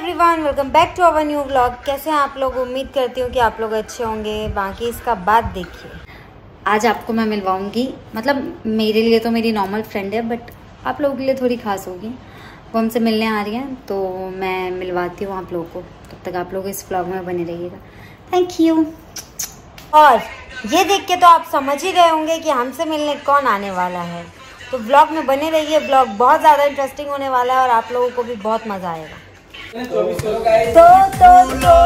Everyone, welcome back to our new vlog. कैसे हैं आप लोग? उम्मीद करती हूँ कि आप लोग अच्छे होंगे। बाकी इसका बात देखिए, आज आपको मैं मिलवाऊंगी, मतलब मेरे लिए तो मेरी नॉर्मल फ्रेंड है, बट आप लोगों के लिए थोड़ी खास होगी। वो हमसे मिलने आ रही हैं, तो मैं मिलवाती हूँ आप लोगों को। तब तक आप लोग इस व्लॉग में बने रहिएगा। Thank you. और ये देख के तो आप समझ ही गए होंगे कि हमसे मिलने कौन आने वाला है, तो ब्लॉग में बने रहिए। ब्लॉग बहुत ज़्यादा इंटरेस्टिंग होने वाला है और आप लोगों को भी बहुत मज़ा आएगा। इस बार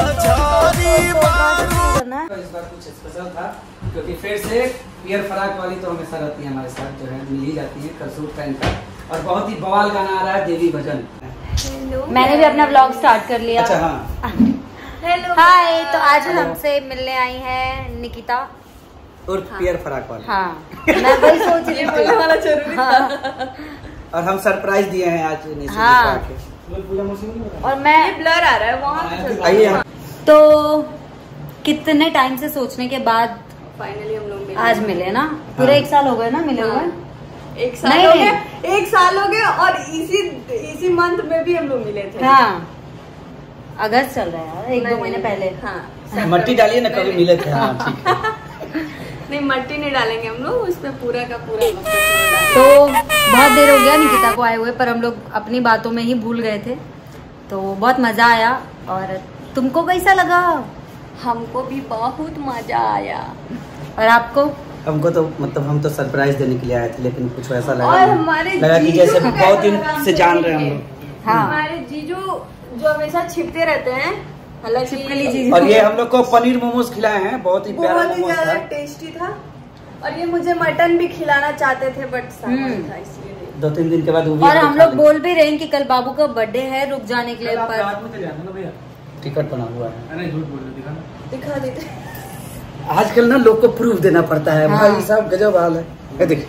कुछ स्पेशल था, क्योंकि फिर से पियर फराक वाली तो हमेशा रहती है हमारे साथ, जो है मिल ही जाती है कलसूट पहन कर। और बहुत ही बवाल गाना आ रहा है, देवी भजन। मैंने भी अपना ब्लॉग स्टार्ट कर लिया। अच्छा, हाँ। Hello, hi. तो आज हमसे मिलने आई है निकिता और पियर फराक वाली। हाँ, मैं वही सोच रही थी। और हम सरप्राइज दिए हैं आज। हाँ, और मैं ब्लर आ रहा है वहाँ। आइए। तो कितने टाइम से सोचने के बाद फाइनली हम लोग मिले। आज मिले ना। पूरे 1 साल हो गए ना मिले हुए। 1 साल हो गए, 1 साल हो गए। और इसी मंथ में भी हम लोग मिले थे। हाँ, अगस्त चल रहा है, 1-2 महीने पहले। हाँ, मट्टी डालिए ना, कभी मिले थे। हाँ, ठीक है। नहीं, मट्टी नहीं डालेंगे हम लोग, उस पे पूरा का पूरा। तो बहुत देर हो गया निकिता को आए हुए, पर हम लोग अपनी बातों में ही भूल गए थे। तो बहुत मजा आया। और तुमको कैसा लगा? हमको भी बहुत मजा आया। और आपको? हमको तो मतलब हम तो सरप्राइज देने के लिए आए थे, लेकिन कुछ वैसा और लगा हमारे कि जैसे बहुत दिन से जान रहे हैं हम लोग। हाँ, हमारे जीजू जो हमेशा छिपते रहते हैं, छिपकली जीजू। और ये हम लोग को पनीर मोमोज खिलाए हैं, बहुत ही प्यारा बहुत ही मोमोज ज्यादा था। टेस्टी था। और ये मुझे मटन भी खिलाना चाहते थे, बट सामान था इसलिए नहीं। 2-3 दिन के बाद वो भी और हम लोग बोल भी रहे हैं कि कल बाबू का बर्थडे है, रुक जाने के लिए, पर टिकट बना हुआ है। दिखा देते। आजकल ना लोग को प्रूफ देना पड़ता है। हाँ। भाई साहब गजब हाल है। ये देखिए,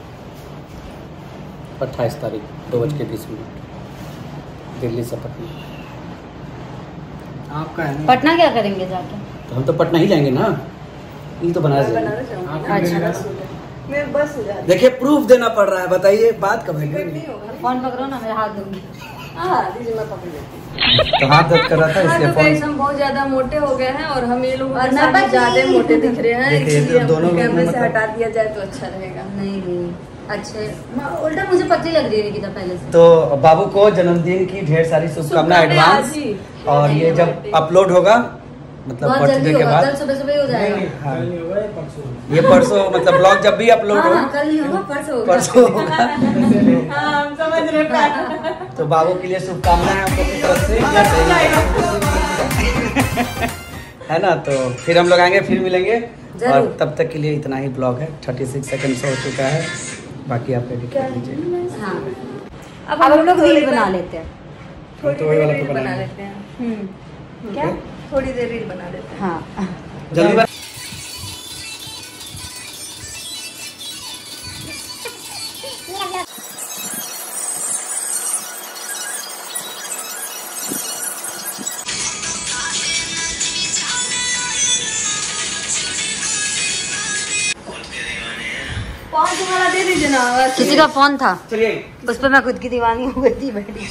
28 तारीख 2:20 दिल्ली से पटना। आपका है पटना क्या करेंगे जाके? तो हम तो पटना ही जाएंगे ना, ये तो बनारस जाएंगे। बनारस जाऊंगी। अच्छा, मैं बस हो जाती। देखिए, प्रूफ देना पड़ रहा है। बताइए, बात कब नहीं है? होगा। फोन पकड़ो ना, मेरा हाथ दूंगी। हाँ, दीजिए, मैं पकड़ लेती हूँ। तो हाथ दर्द कर रहा था, हाँ, इसलिए तो guys, फोन। हम बहुत ज्यादा मोटे हो गए हैं और हम ये लोग और ना बची। ज्यादा मोटे दिख रहे हैं, देखिए, इसलिए दोनों हमको लोग कैमरे से मतलब- हटा दिया जाए तो अच्छा रहेगा। नहीं, अच्छे। उल्टा मुझे पतली लग रही है निकिता पहले से। तो बाबू को जन्मदिन की ढेर सारी शुभकामनाएं एडवांस। आज ही। और ये जब अपलोड होगा, मतलब बहुत जल्दी बर्थडे के होगा, बाद, कल सुबह हो जाएगा। हाँ, ये परसों मतलब ब्लॉग जब भी अपलोड हो, हाँ, कल नहीं होगा, परसों होगा। हाँ, हम समझ रहे हैं। तो बाबू के लिए शुभकामनाएं हम लोग की तरफ से, है ना। तो फिर हम लोग आएंगे, फिर मिलेंगे। और तब तक के लिए इतना ही ब्लॉग है। 36 सेकंड हो चुका है, बाकी आप एडिट कर लीजिए। हाँ, अब हम लोग रील बना लेते हैं। थोड़ी तो वही देर वाला रील तो बना बनाएंगे। लेते हैं। क्या? थोड़ी देर रील बना लेते हैं। हाँ, जल्दी बना। पाँच वाला दे दीजिए ना। किसी का फोन था, चलिए, उस पर मैं खुद की दीवानी हो गई थी बैठी।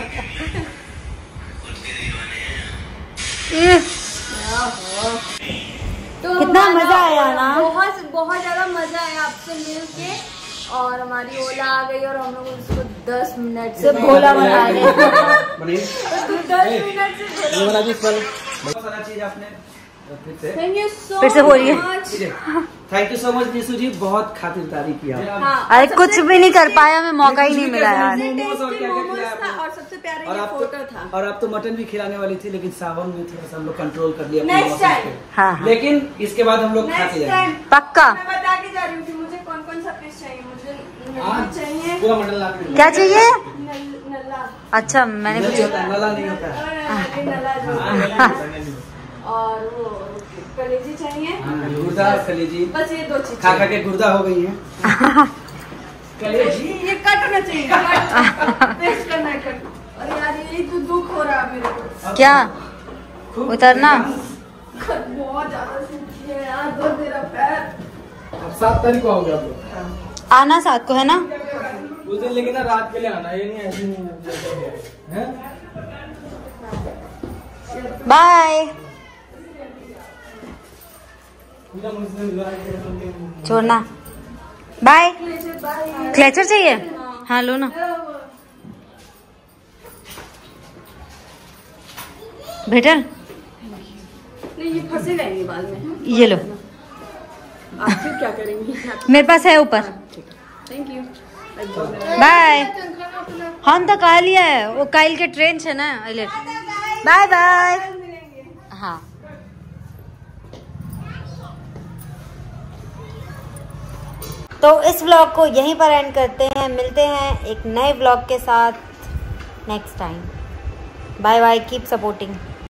तो कितना मजा आया ना। बहुत बहुत ज्यादा मजा आया आपसे मिल के। और हमारी ओला आ गई और हम लोग उसको 10 मिनट से भोला बना रहे। 10 मिनट से बहुत सारा चीज आपने थैंक यू सो फिर से हो रही है। Much. Thank you so much Nishu ji, बहुत खातिरदारी किया। हाँ, अरे कुछ भी नहीं कर पाया, मैं मौका ही नहीं मिला यार। मोमोज और क्या क्या मोमोज खिलाया था आपने? और सबसे प्यारा और ये आप फोटो था। और आप तो मटन भी खिलाने वाली थी, लेकिन सावन में थोड़ा सा हम लोग कंट्रोल कर लिया अपने Next मौसम time। पे। हाँ, हाँ। लेकिन इसके बाद हम लोग खा के नेक्स्ट जाएंगे। टाइम पक्का। मैं बता के जा रही हूँ कि मुझे कौन कौन सा फिश चाहिए। मुझे नल्ला चाहिए। पूरा मटन ला के क्या चाहिए? नल्ला। अच्छा, मैंने नहीं कुछ होता है, नला नहीं होता है। नल्ला जो और वो कलेजी चाहिए। गुर्दा और कलेजी, बस ये 2 चीज। खा खा के गुर्दा हो गई है। कलेजी ये कट होना चाहिए। पेस्ट करना है कट। और यार ये तो दुख हो रहा है मेरे को। क्या उतरना? बहुत ज्यादा सूखी है यार, दर्द मेरा पैर। 7 तारीख को आओगे आप लोग? आना 7 को है ना? उस दिन लेकिन ना रात के लिए आना, ये नहीं ऐसे नहीं है। बाय। छोड़ना। बाय। क्लेचर चाहिए? हाँ लो ना। बेटर नहीं, ये फंसेगा ही नहीं बाल में। ये लो। आप फिर क्या करेंगी? मेरे पास है ऊपर। Thank you. बाय। हम तो कहा लिया है, वो काइल के ट्रेन है ना। Bye bye. हाँ तो इस व्लॉग को यहीं पर एंड करते हैं। मिलते हैं एक नए व्लॉग के साथ next time. Bye bye, keep supporting.